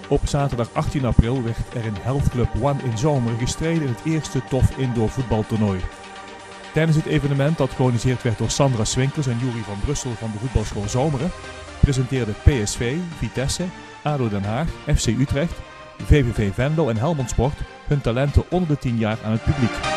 Op zaterdag 18 april werd er in Health Club One in Zomeren gestreden in het eerste TOF indoor voetbaltoernooi. Tijdens het evenement dat georganiseerd werd door Sandra Swinkels en Jury van Brussel van de voetbalschool Zomeren, presenteerden PSV, Vitesse, ADO Den Haag, FC Utrecht, VVV Venlo en Helmond Sport hun talenten onder de 10 jaar aan het publiek.